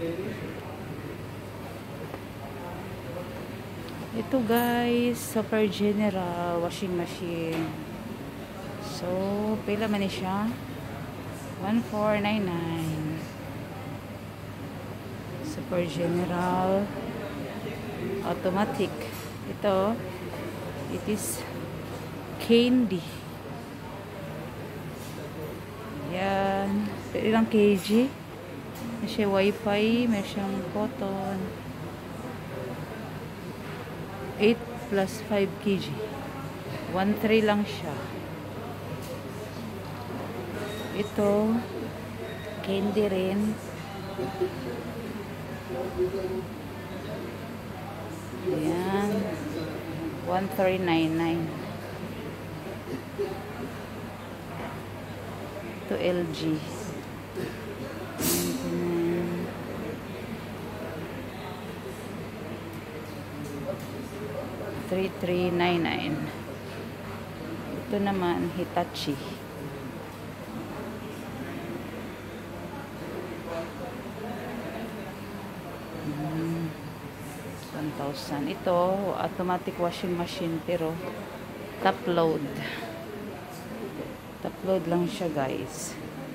Ito guys, Super General washing machine. So, pila man ni siya? 1499. Super General automatic. Ito, it is candy. Yan. Ilang kg? May siya wifi, may siyang cotton. 8 plus 5 kg. 1.3 lang siya. Ito, candy rin. Ayan. 1399. Ito LG. 3399. Ito naman Hitachi. Ito, automatic washing machine pero top load. Top load lang siya guys.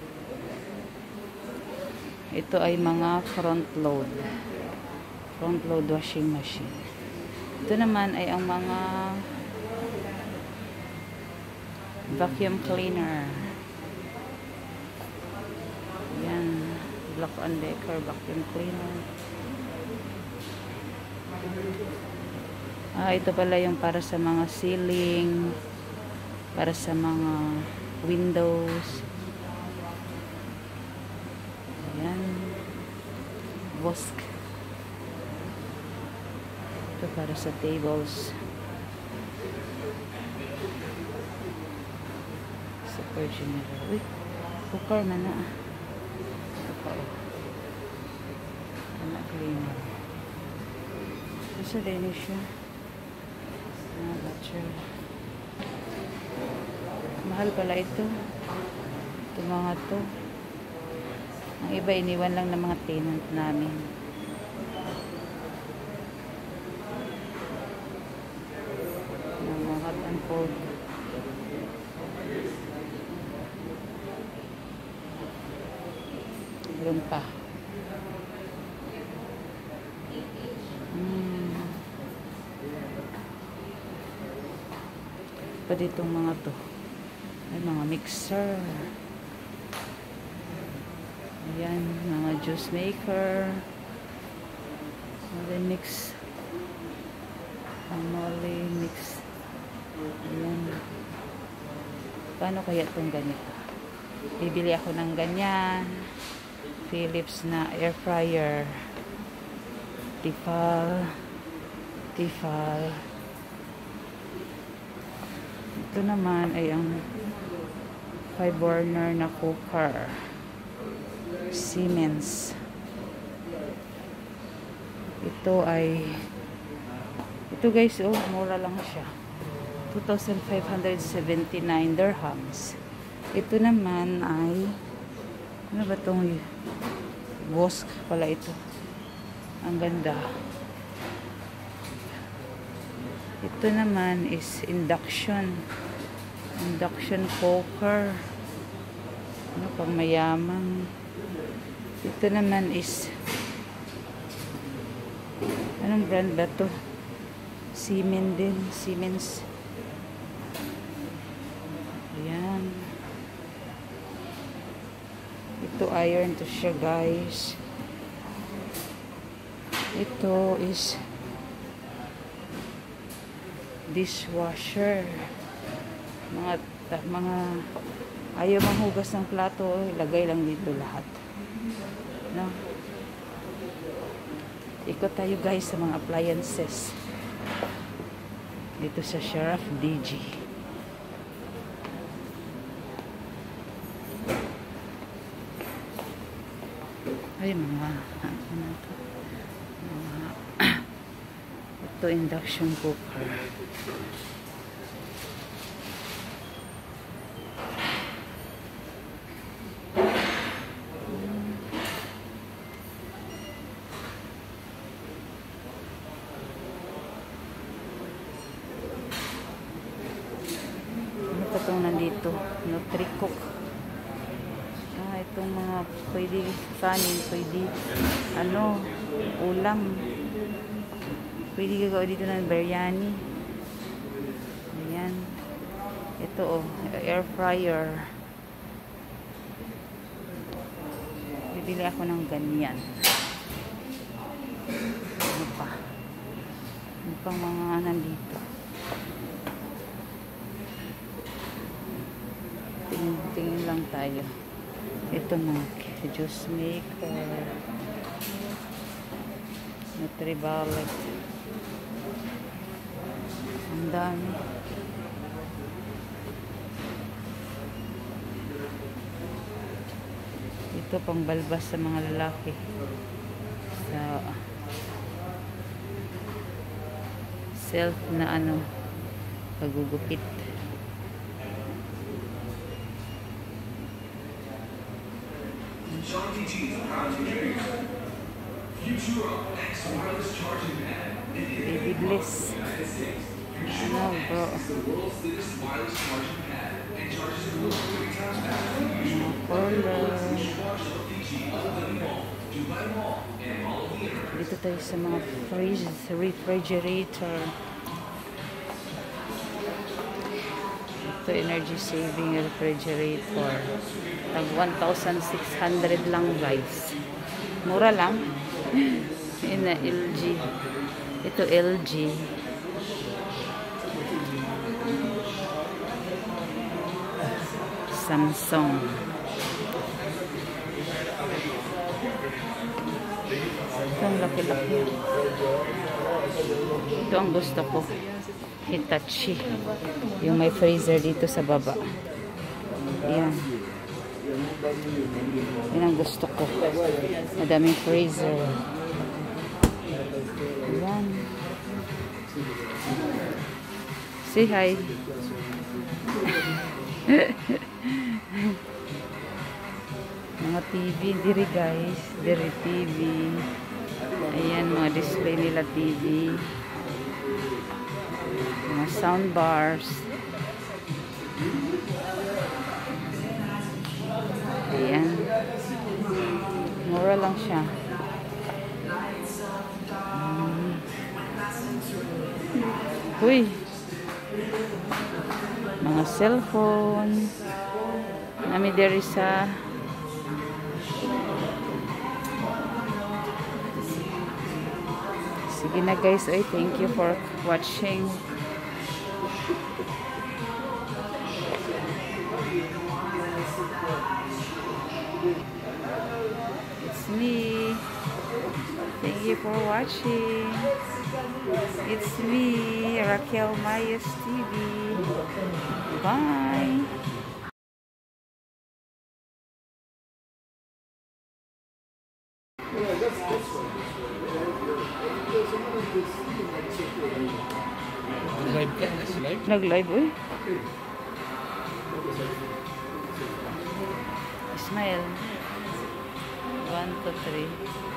Ito ay mga front load. Front load washing machine. Ito naman ay ang mga vacuum cleaner. Yan. Black & Decker vacuum cleaner. Ito pala yung para sa mga ceiling, para sa mga windows. Ayan. Bosk. Ito para sa tables. Super General. Uy, cooker na na. Ito. Anak cleaner. Gusto din siya. Mahal pala ito. Ito mga to. Ang iba iniwan lang ng mga tenant namin. Ng mga hot and cold. Meron pa. Pa ditong mga to ay mga mixer, ayan, mga juice maker, molly mix, molly mix, ayan. Paano kaya itong ganito? Bibili ako ng ganyan. Philips na air fryer, Tefal. Ito naman ay ang 5 burner na cooker, Siemens. Ito guys, oh, mura lang siya, 2,579 dirhams. Ito naman ay ano ba itong Bosk pala ito. Ang ganda. Ito naman is induction cooker. Ano pang mayaman. Ito naman is anong brand ba to? Siemens din. Siemens. Ayan. Ito iron to siya guys. Ito is dishwasher. Mga ayaw manghugas ng plato, ilagay lang dito lahat. No? Ikot tayo guys sa mga appliances. Dito sa Sharaf DG. Ay mga ano to? Ito induction cooker. Nutricook. Itong mga pwede kanin, pwede ano, ulam. Pwede gagawin dito ng biryani. Ayan. Ito air fryer. Bibili ako ng ganyan. Ano pa? Ano pang mga nandito? Tingin lang tayo. Ito mga juice maker. Nutribullet. Ang dami. Ito pang balbas sa mga lalaki. Sa self na ano, pagugupit. Baby Bliss. Ano bro? Dito tayo sa mga refrigerator. Ito energy saving refrigerator. Tag 1,600 lang guys. Mura lang. Yun na LG. Ito LG. Samsung. Ito ang laki-laki. Ito ang gusto ko. Hitachi. Yung may freezer dito sa baba. Ayan. Yan ang gusto ko. Madaming freezer. Ayan. Say hi. Mga TV diri guys. Diri TV. Ayan mga display nila TV. Mga sound bars. Ayan. Mura lang siya. Uy. Mga cellphone. Nami diri sa sige na guys. Ay, thank you for watching. It's me. Thank you for watching. It's me, Raquel Mayas TV. Bye. Nag-live, uy. Smile. 1, 2, 3.